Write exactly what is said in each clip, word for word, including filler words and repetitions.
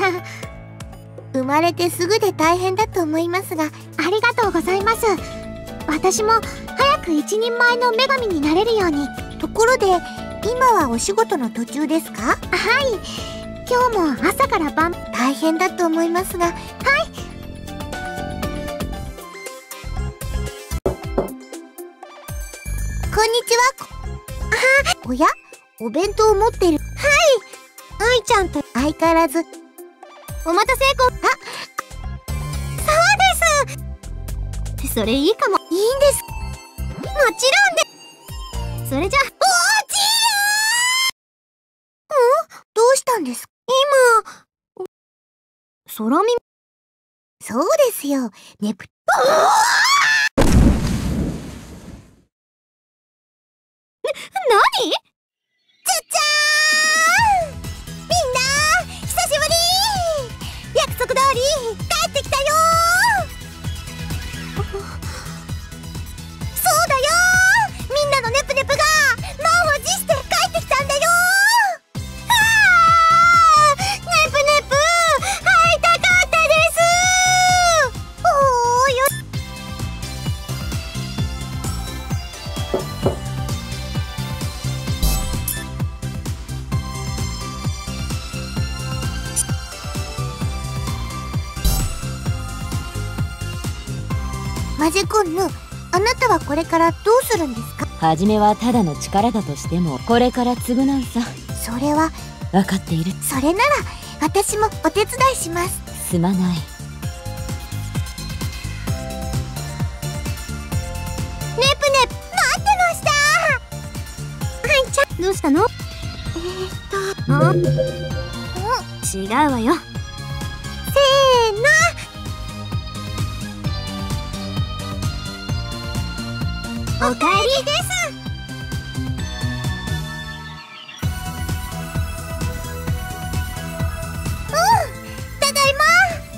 生まれてすぐで大変だと思いますが、 ありがとうございます。私も早く一人前の女神になれるように。 ところで今はお仕事の途中ですか？ はい、今日も朝から晩。 大変だと思いますが。はい。こんにちは。あ、おや、お弁当を持ってる。はい、愛ちゃんと相変わらず。 お待たせ。こあ、そうです。それいいかも。 いいんです。 もちろんで。それじゃ。おーちー。ん？どうしたんですか？ 今空耳。 そうですよ、ネプ。 なに？ ちゃちゃーん！みんな久しぶり！約束通り帰ってきたよー！そうだよー！みんなのネプネプが満を持して帰ってきたんだよー！あー！ネプネプ会いたかったですー！おーよ。マジコンヌ、あなたはこれからどうするんですか？ 初めはただの力だとしても、これから償うさ。 それは分かっている。 それなら私もお手伝いします。 すまない。 ネプネプ待ってましたー。はいちゃん、どうしたの？ えーっとあ、違うわよ。 せーの。 おかえりです。 うん、ただいま。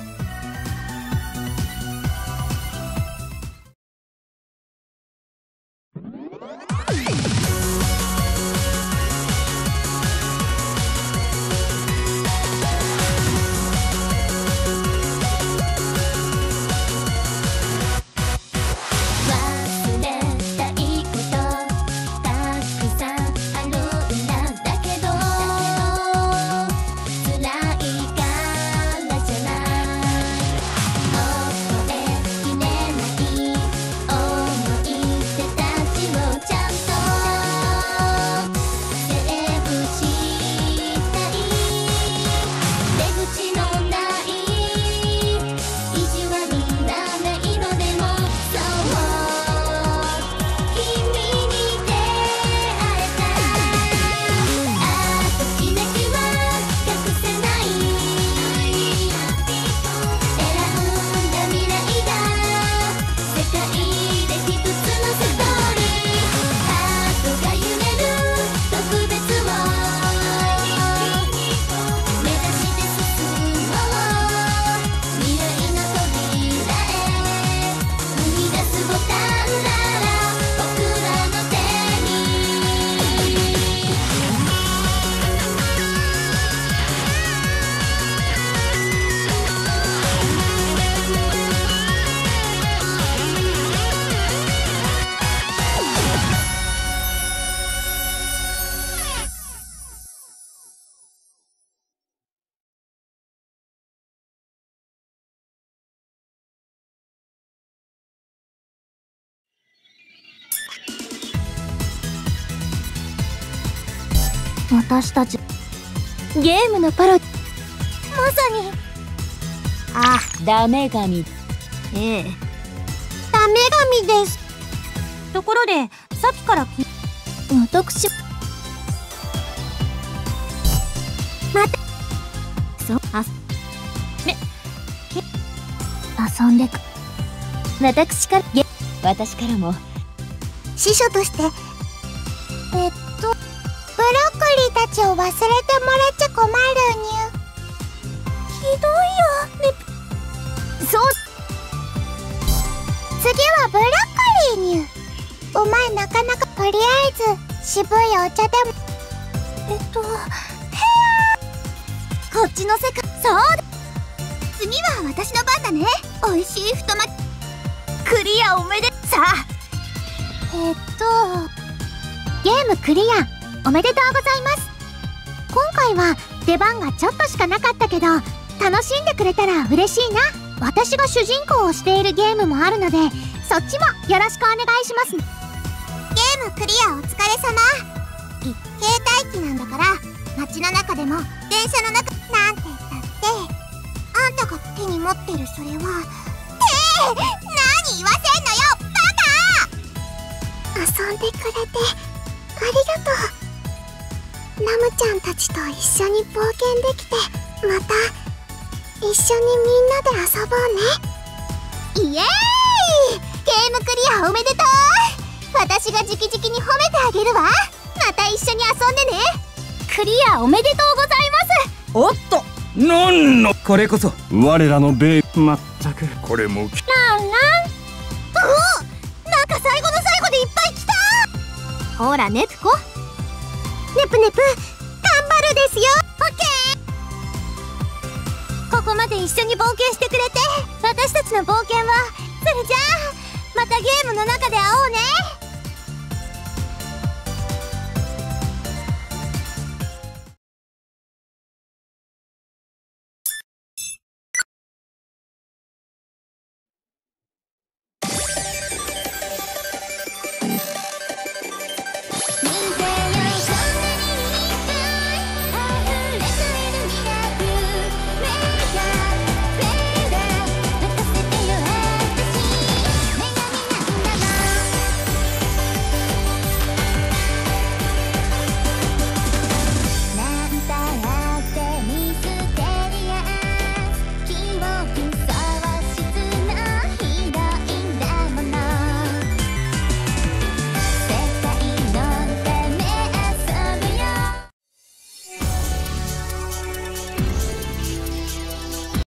私たちゲームのパロ。まさに。 あ、ダメ神。 ええ、 ダメ神です。 ところでさっきからき私またそうあね遊んでく。私からゲ私からも。 師匠としてえっとブロッコリーたちを忘れてもらっちゃ困るにゅ。ひどいよね。そう次はブロッコリーにゅ。お前なかなか。とりあえず渋いお茶でも。えっとへやここっちの世界。そうだ、次は私の番だね。おいしい太巻きクリアおめでさあ。 えっとゲームクリアおめでとうございます。今回は出番がちょっとしかなかったけど、楽しんでくれたら嬉しいな。私が主人公をしているゲームもあるので、そっちもよろしくお願いしますね。 ゲームクリアお疲れ様。携帯機なんだから、街の中でも電車の中なんて言ったってあんたが手に持ってるそれは。って何言わせんのよバカ。 遊んでくれてありがとう。ラムちゃんたちと一緒に冒険できて、また一緒にみんなで遊ぼうね。 イエーイ、ゲームクリアおめでとう。私が直々に褒めてあげるわ。また一緒に遊んでね。クリアおめでとうございます。 おっと、なんのこれこそ我らのベイ。まったくこれもきランラン。お、なんか最後の最後でいっぱい来た。ほらネプコ、ネプネプ頑張るですよ。オッケー。ここまで一緒に冒険してくれて、私たちの冒険はそれじゃあまたゲームの中で会おうね。